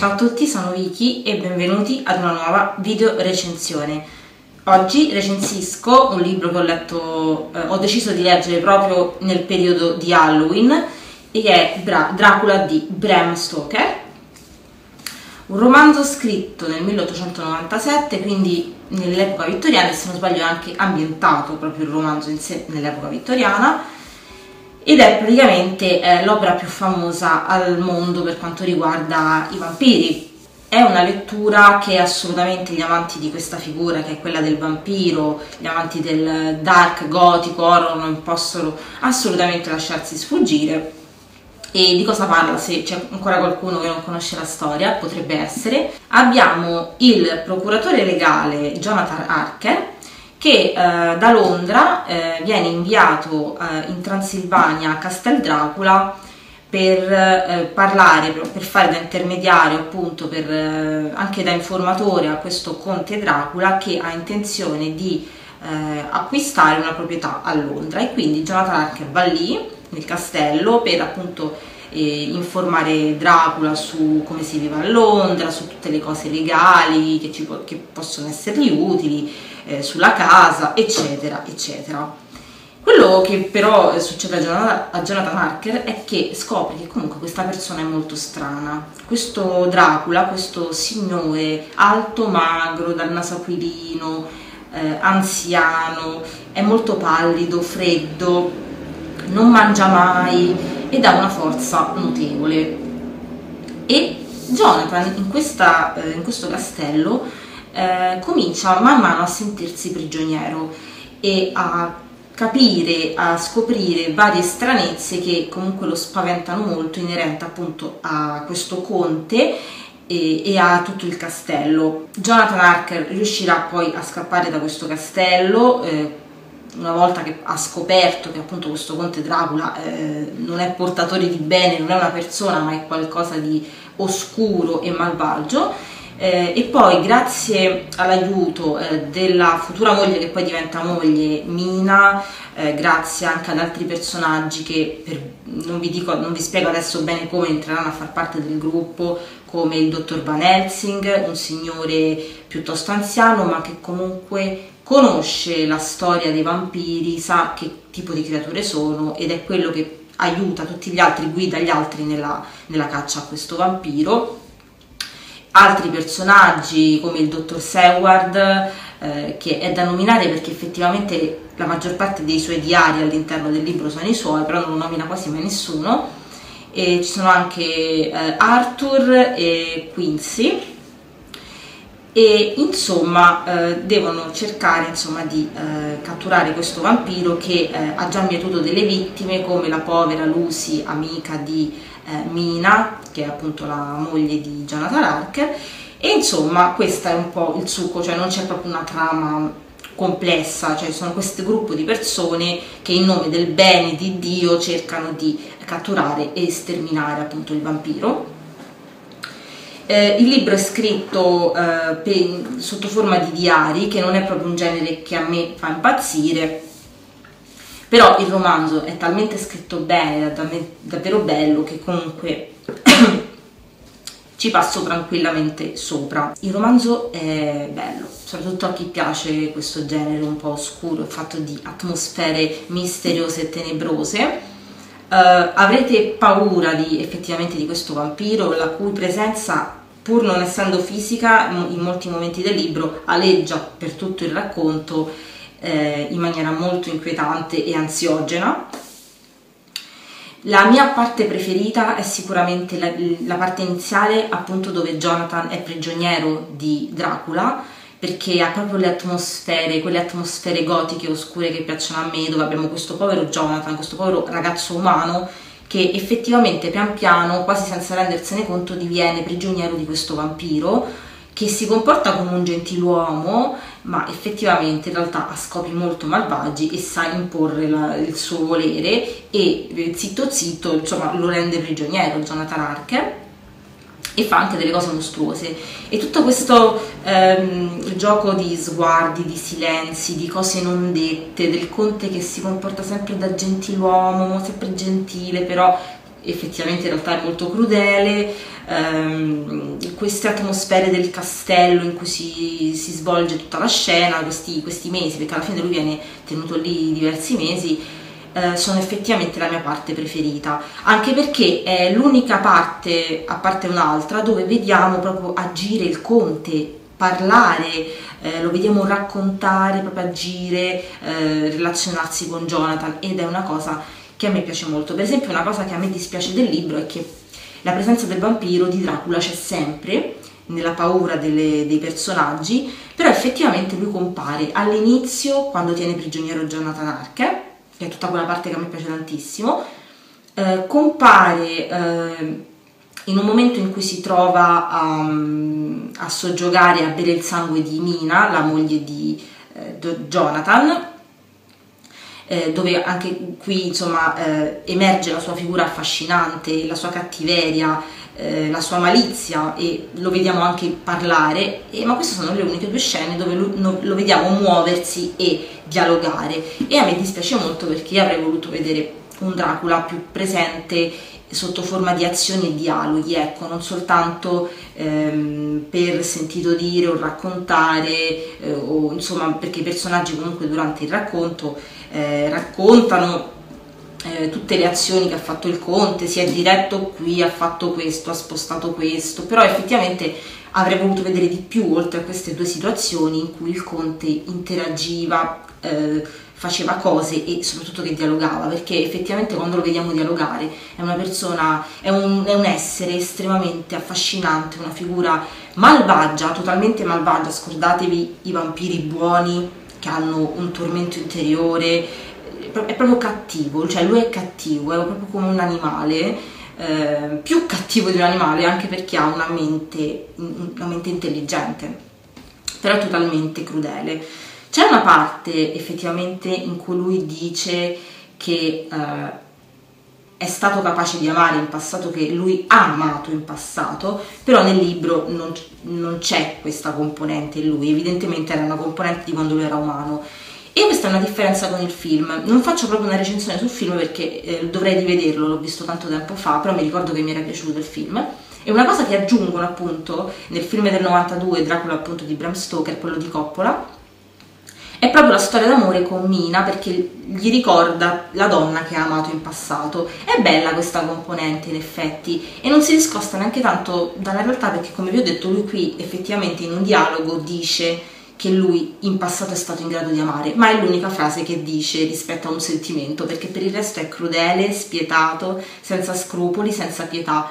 Ciao a tutti, sono Vicky e benvenuti ad una nuova video recensione. Oggi recensisco un libro che ho letto, ho deciso di leggere proprio nel periodo di Halloween, e è Dracula di Bram Stoker, un romanzo scritto nel 1897, quindi nell'epoca vittoriana, e se non sbaglio è anche ambientato proprio il romanzo in sé nell'epoca vittoriana, ed è praticamente l'opera più famosa al mondo per quanto riguarda i vampiri. È una lettura che assolutamente gli amanti di questa figura, che è quella del vampiro, gli amanti del dark, gotico, horror, non possono assolutamente lasciarsi sfuggire. E di cosa parla? Se c'è ancora qualcuno che non conosce la storia, potrebbe essere. Abbiamo il procuratore legale Jonathan Harker, che da Londra viene inviato in Transilvania a Castel Dracula per parlare, per fare da intermediario, appunto, anche da informatore a questo conte Dracula, che ha intenzione di acquistare una proprietà a Londra. E quindi Jonathan Harker va lì nel castello per appunto informare Dracula su come si vive a Londra, su tutte le cose legali che possono essergli utili, sulla casa, eccetera eccetera. Quello che però succede a Jonathan Harker è che scopre che comunque questa persona è molto strana. Questo Dracula, questo signore alto, magro, dal naso aquilino, anziano, è molto pallido, freddo, non mangia mai ed ha una forza notevole. E Jonathan in questo castello comincia man mano a sentirsi prigioniero e a capire, a scoprire varie stranezze che comunque lo spaventano molto, inerente appunto a questo conte e a tutto il castello. Jonathan Harker riuscirà poi a scappare da questo castello una volta che ha scoperto che appunto questo conte Dracula non è portatore di bene, non è una persona, ma è qualcosa di oscuro e malvagio. E poi, grazie all'aiuto della futura moglie, che poi diventa moglie, Mina, grazie anche ad altri personaggi che non vi spiego adesso bene come entreranno a far parte del gruppo, come il dottor Van Helsing, un signore piuttosto anziano ma che comunque conosce la storia dei vampiri, sa che tipo di creature sono ed è quello che aiuta tutti gli altri, guida gli altri nella caccia a questo vampiro. Altri personaggi come il dottor Seward, che è da nominare perché effettivamente la maggior parte dei suoi diari all'interno del libro sono i suoi, però non lo nomina quasi mai nessuno. E ci sono anche Arthur e Quincy, e insomma devono cercare di catturare questo vampiro che ha già mietuto delle vittime, come la povera Lucy, amica di Mina, che è appunto la moglie di Jonathan Harker. E insomma questo è un po' il succo, cioè non c'è proprio una trama complessa, cioè sono questo gruppo di persone che in nome del bene di Dio cercano di catturare e sterminare appunto il vampiro. Il libro è scritto sotto forma di diari, che non è proprio un genere che a me fa impazzire, però il romanzo è talmente scritto bene, davvero bello, che comunque ci passo tranquillamente sopra. Il romanzo è bello, soprattutto a chi piace questo genere un po' oscuro, fatto di atmosfere misteriose e tenebrose. Avrete paura effettivamente di questo vampiro, la cui presenza, pur non essendo fisica, in molti momenti del libro aleggia per tutto il racconto in maniera molto inquietante e ansiogena. La mia parte preferita è sicuramente la parte iniziale, appunto, dove Jonathan è prigioniero di Dracula, perché ha proprio le atmosfere, quelle atmosfere gotiche oscure che piacciono a me, dove abbiamo questo povero Jonathan, questo povero ragazzo umano, che effettivamente pian piano, quasi senza rendersene conto, diviene prigioniero di questo vampiro, che si comporta come un gentiluomo, ma effettivamente in realtà ha scopi molto malvagi e sa imporre il suo volere, e zitto zitto insomma lo rende prigioniero Jonathan Harker, e fa anche delle cose mostruose. E tutto questo gioco di sguardi, di silenzi, di cose non dette, del conte che si comporta sempre da gentiluomo, sempre gentile, però effettivamente in realtà è molto crudele, queste atmosfere del castello in cui si svolge tutta la scena, questi mesi, perché alla fine lui viene tenuto lì diversi mesi, sono effettivamente la mia parte preferita, anche perché è l'unica parte, a parte un'altra, dove vediamo proprio agire il conte, parlare, lo vediamo raccontare, proprio agire, relazionarsi con Jonathan, ed è una cosa che a me piace molto. Per esempio, una cosa che a me dispiace del libro è che la presenza del vampiro di Dracula c'è sempre, nella paura dei personaggi, però effettivamente lui compare all'inizio quando tiene prigioniero Jonathan Harker, che è tutta quella parte che a me piace tantissimo, compare in un momento in cui si trova a soggiogare, a bere il sangue di Mina, la moglie di Jonathan, dove anche qui insomma emerge la sua figura affascinante, la sua cattiveria, la sua malizia, e lo vediamo anche parlare, ma queste sono le uniche due scene dove lo vediamo muoversi e dialogare, e a me dispiace molto perché avrei voluto vedere un Dracula più presente sotto forma di azioni e dialoghi, ecco, non soltanto per sentito dire o raccontare, o insomma perché i personaggi comunque durante il racconto raccontano tutte le azioni che ha fatto il conte, si è diretto qui, ha fatto questo, ha spostato questo, però effettivamente avrei voluto vedere di più oltre a queste due situazioni in cui il conte interagiva, faceva cose e soprattutto che dialogava, perché effettivamente quando lo vediamo dialogare è una persona, è un essere estremamente affascinante, una figura malvagia, totalmente malvagia. Scordatevi i vampiri buoni che hanno un tormento interiore, è proprio cattivo, cioè lui è cattivo, è proprio come un animale, più cattivo di un animale, anche perché ha una mente intelligente, però è totalmente crudele. C'è una parte effettivamente in cui lui dice che è stato capace di amare in passato, che lui ha amato in passato, però nel libro non c'è questa componente in lui, evidentemente era una componente di quando lui era umano. E questa è una differenza con il film. Non faccio proprio una recensione sul film perché dovrei rivederlo, l'ho visto tanto tempo fa, però mi ricordo che mi era piaciuto il film. E una cosa che aggiungono appunto nel film del 92, Dracula appunto di Bram Stoker, quello di Coppola, è proprio la storia d'amore con Mina, perché gli ricorda la donna che ha amato in passato. È bella questa componente in effetti, e non si discosta neanche tanto dalla realtà, perché come vi ho detto lui qui effettivamente in un dialogo dice che lui in passato è stato in grado di amare, ma è l'unica frase che dice rispetto a un sentimento, perché per il resto è crudele, spietato, senza scrupoli, senza pietà.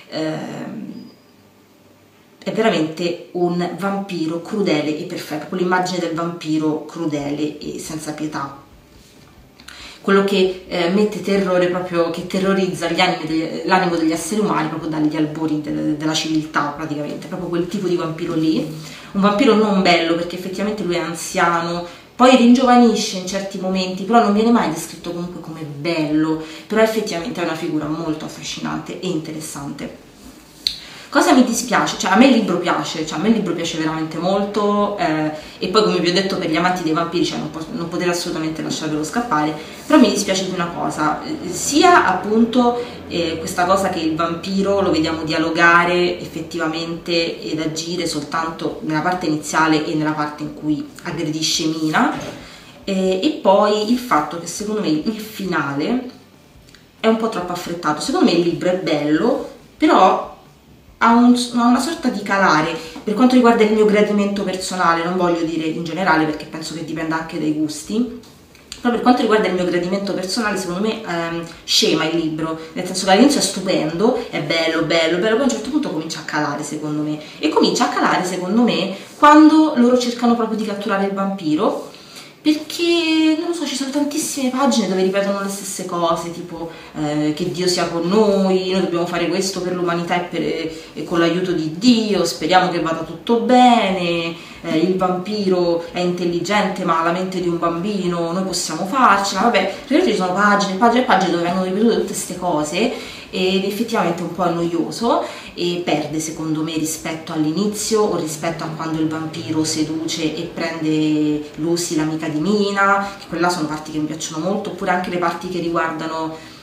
È veramente un vampiro crudele e perfetto, con l'immagine del vampiro crudele e senza pietà, quello che mette terrore, proprio che terrorizza l'animo degli esseri umani proprio dagli albori della civiltà, praticamente, proprio quel tipo di vampiro lì, un vampiro non bello perché effettivamente lui è anziano, poi ringiovanisce in certi momenti, però non viene mai descritto comunque come bello, però effettivamente è una figura molto affascinante e interessante. Cosa mi dispiace? Cioè a me il libro piace, cioè a me il libro piace veramente molto, e poi come vi ho detto per gli amanti dei vampiri, cioè non potete assolutamente lasciarvelo scappare, però mi dispiace di una cosa, sia appunto questa cosa che il vampiro lo vediamo dialogare effettivamente ed agire soltanto nella parte iniziale e nella parte in cui aggredisce Mina, e poi il fatto che secondo me il finale è un po' troppo affrettato. Secondo me il libro è bello, però ha una sorta di calare per quanto riguarda il mio gradimento personale, non voglio dire in generale perché penso che dipenda anche dai gusti, però per quanto riguarda il mio gradimento personale secondo me scema il libro, nel senso che all'inizio è stupendo, è bello, poi a un certo punto comincia a calare secondo me, e comincia a calare secondo me quando loro cercano proprio di catturare il vampiro, perché non lo so, ci sono tantissime pagine dove ripetono le stesse cose, tipo che Dio sia con noi dobbiamo fare questo per l'umanità e con l'aiuto di Dio, speriamo che vada tutto bene, il vampiro è intelligente ma ha la mente di un bambino, noi possiamo farcela, vabbè, ci sono pagine e pagine dove vengono ripetute tutte queste cose, ed effettivamente è un po' annoioso e perde secondo me rispetto all'inizio o rispetto a quando il vampiro seduce e prende Lucy, l'amica di Mina, che quelle là sono parti che mi piacciono molto, oppure anche le parti che riguardano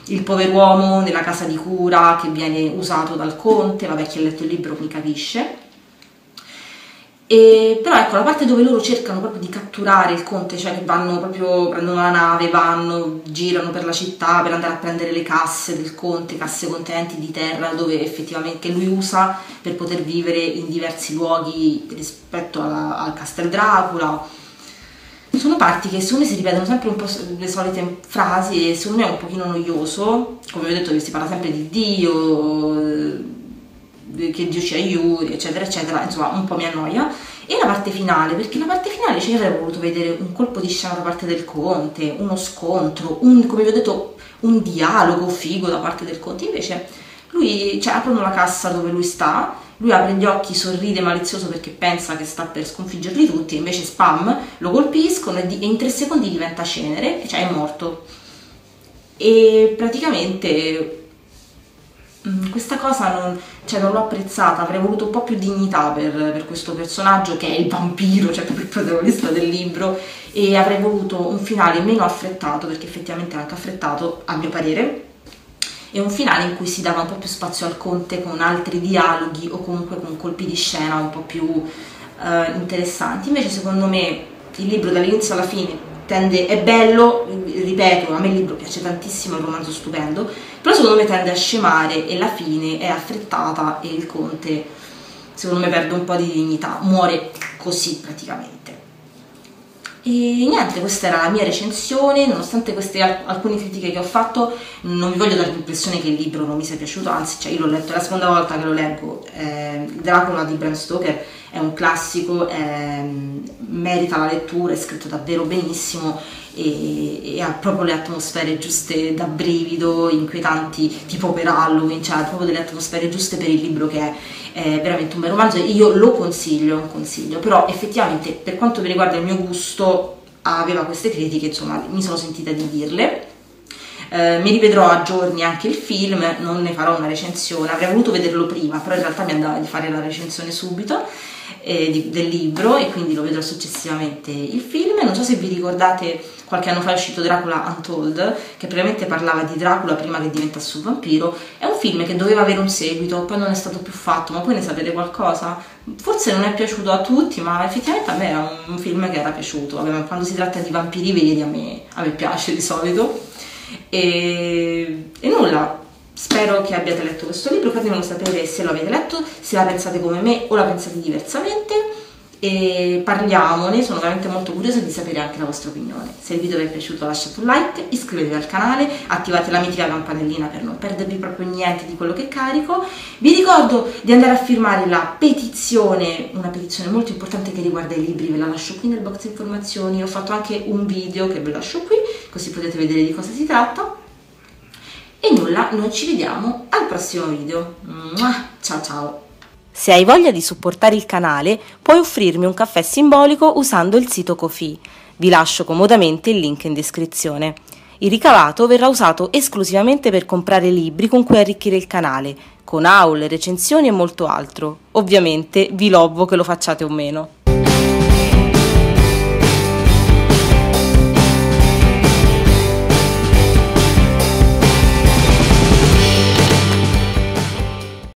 il pover'uomo nella casa di cura che viene usato dal conte, vabbè chi ha letto il libro mi capisce. Però ecco, la parte dove loro cercano proprio di catturare il conte, cioè che vanno proprio, prendono la nave, girano per la città per andare a prendere le casse del conte, casse contenenti di terra, dove effettivamente lui usa per poter vivere in diversi luoghi rispetto al Castel Dracula. Sono parti che secondo me si ripetono sempre un po' le solite frasi e secondo me è un pochino noioso, come vi ho detto che si parla sempre di Dio, che Dio ci aiuti, eccetera, eccetera, insomma un po' mi annoia. E la parte finale, perché la parte finale io avrei voluto vedere un colpo di scena da parte del conte, uno scontro, come vi ho detto, un dialogo figo da parte del conte, invece lui, cioè aprono la cassa dove lui sta, lui apre gli occhi, sorride malizioso perché pensa che sta per sconfiggerli tutti, invece spam, lo colpiscono e in 3 secondi diventa cenere, cioè è morto. E praticamente questa cosa non l'ho apprezzata, avrei voluto un po' più dignità per questo personaggio che è il vampiro, cioè proprio il protagonista del libro, e avrei voluto un finale meno affrettato, perché effettivamente è anche affrettato a mio parere, e un finale in cui si dava un po' più spazio al conte con altri dialoghi o comunque con colpi di scena un po' più interessanti. Invece secondo me il libro dall'inizio alla fine è bello, ripeto, a me il libro piace tantissimo, è un romanzo stupendo, però secondo me tende a scemare e la fine è affrettata e il conte secondo me perde un po' di dignità, muore così praticamente. E niente, questa era la mia recensione, nonostante queste alcune critiche che ho fatto non vi voglio dare l'impressione che il libro non mi sia piaciuto, anzi, cioè io l'ho letto, è la seconda volta che lo leggo, Dracula di Bram Stoker è un classico, merita la lettura, è scritto davvero benissimo e ha proprio le atmosfere giuste da brivido, inquietanti, tipo per Halloween, cioè ha proprio delle atmosfere giuste per il libro che è veramente un bel romanzo e io lo consiglio, però effettivamente per quanto mi riguarda il mio gusto aveva queste critiche, insomma mi sono sentita di dirle. Mi rivedrò a giorni anche il film, non ne farò una recensione, avrei voluto vederlo prima, però in realtà mi andava di fare la recensione subito del libro e quindi lo vedrò successivamente il film. Non so se vi ricordate, qualche anno fa è uscito Dracula Untold, che praticamente parlava di Dracula prima che diventasse un vampiro. È un film che doveva avere un seguito, poi non è stato più fatto, ma poi ne sapete qualcosa? Forse non è piaciuto a tutti, ma effettivamente a me era un film che era piaciuto. Vabbè, quando si tratta di vampiri veri a me piace di solito. E nulla, spero che abbiate letto questo libro, fatemelo sapere se lo avete letto, se la pensate come me o la pensate diversamente e parliamone, sono veramente molto curiosa di sapere anche la vostra opinione. Se il video vi è piaciuto lasciate un like, iscrivetevi al canale, attivate la mitica campanellina per non perdervi proprio niente di quello che carico. Vi ricordo di andare a firmare la petizione, una petizione molto importante che riguarda i libri, ve la lascio qui nel box informazioni, ho fatto anche un video che ve lo lascio qui, così potete vedere di cosa si tratta. E nulla, noi ci vediamo al prossimo video. Ciao ciao! Se hai voglia di supportare il canale, puoi offrirmi un caffè simbolico usando il sito Ko-fi. Vi lascio comodamente il link in descrizione. Il ricavato verrà usato esclusivamente per comprare libri con cui arricchire il canale, con haul, recensioni e molto altro. Ovviamente vi lovo che lo facciate o meno.